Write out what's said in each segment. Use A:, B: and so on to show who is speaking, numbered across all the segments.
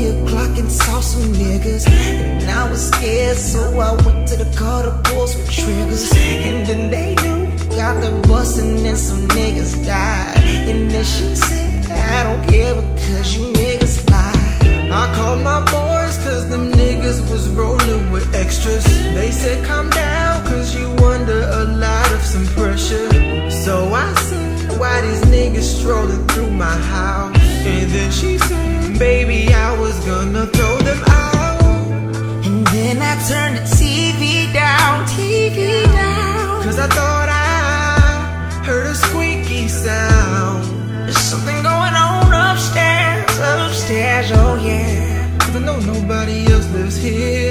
A: 3 o'clock and saw some niggas, and I was scared, so I went to the car to pull some triggers. And then they knew, got the bustin' and some niggas died. And then she said, I don't care because you niggas lie. I called my boys cause them niggas was rolling with extras. They said calm down cause you under a lot of some pressure. So I said, why these niggas strolling through my house? And then she said, baby, I was gonna throw them out. And then I turned the TV down, cause I thought I heard a squeaky sound. There's something going on upstairs, oh yeah. Cause I know nobody else lives here.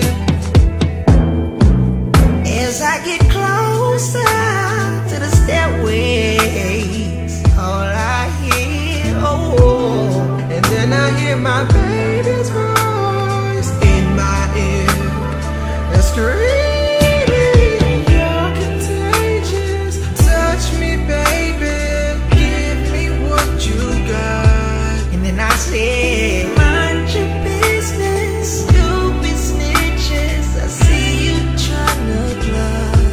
A: As I get closer to the stairways, all I hear, oh, and then I hear my baby's voice in my ear, and screaming, you're contagious, touch me baby, give me what you got. And then I said, mind your business, stupid snitches, I see you tryna bluff.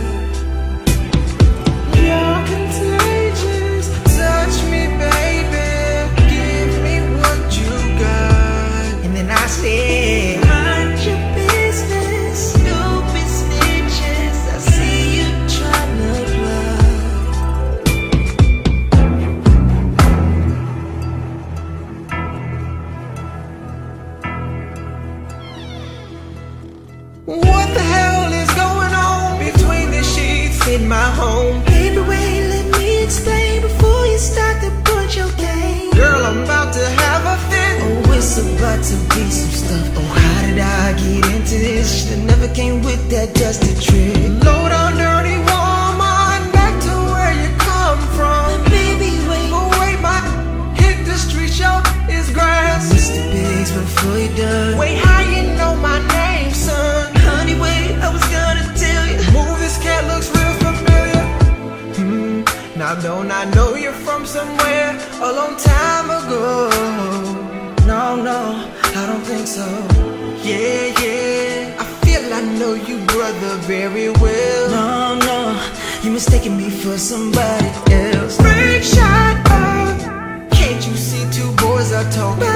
A: You're contagious, touch me baby, give me what you got. And then I said, mind your business, stupid snitches, I see you tryna bluff. What the hell is going on between the sheets in my home? Baby, wait, let me explain before you start to put your game. Girl, I'm about to have a fit. Oh, it's about to be some stuff. Oh, how did I get into this? Should've never came with that dusty trick. Low down, dirty woman, back to where you come from. But baby, wait, oh wait, my hit the street, yo, is grass. Mr. Biggs, before you done, wait, how you know my name, son? Honey, wait, I was gonna tell you. Move, this cat looks real familiar. Now don't I know you're from somewhere a long time ago? No, I don't think so. Yeah, I feel I know you, brother, very well. No, you mistaken me for somebody else. Break shot up. Can't you see two boys are talking?